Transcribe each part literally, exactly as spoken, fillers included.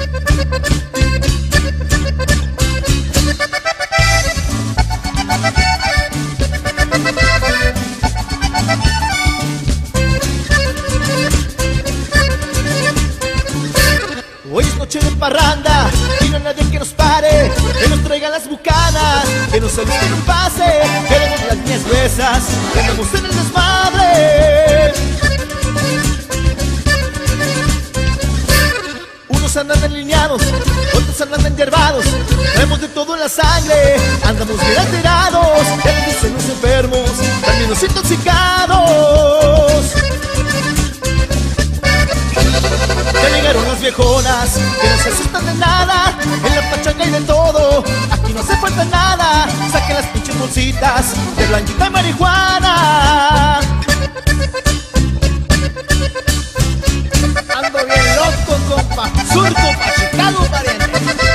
Hoy es noche de parranda y no hay nadie que nos pare, que nos traiga las bucanas, que nos salude un pase, queremos las niñas gruesas, que andamos en el desmadre. Unos andan alineados, otros andan enyerbados, traemos de todo en la sangre, andamos bien alterados, ya les dicen los enfermos, también los intoxicados. Ya llegaron las viejonas, que no se asustan de nada, en la pachanga hay de todo, aquí no hace falta nada, saquen las pinches bolsitas de blanquita y marihuana. Ando bien loco, compa, surco pa' Chicago, pariente.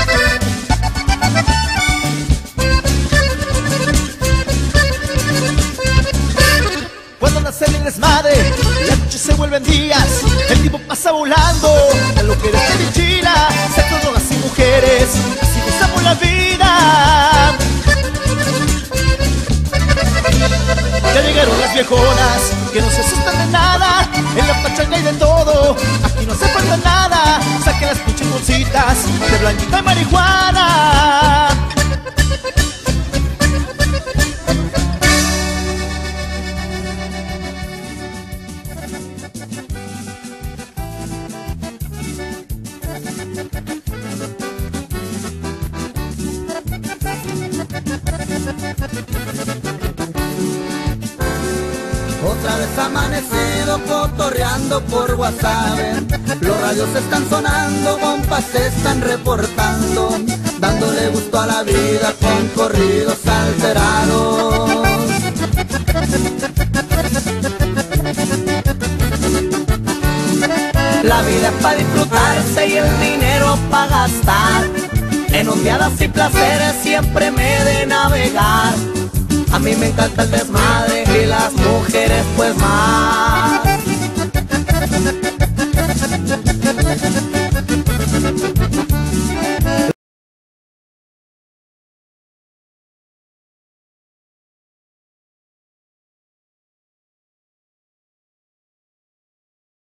Cuando nace el desmadre, las noches se vuelven días, el tiempo pasa volando, a lo que eres de chila, sexo, drogas y mujeres, así gozamos la vida. Ya llegaron las viejonas, que no se asustan de nada, en la pachanga hay de todo, aquí no hace falta nada, saquen las pinches bolsitas de blanquita y marihuana. Otra vez amanecido cotorreando por WhatsApp, los radios están sonando, compas se están reportando, dándole gusto a la vida con corridos alterados. La vida es para disfrutarse y el dinero para gastar, en ondeadas y placeres siempre me de navegar. A mí me encanta el desmadre y las mujeres pues más.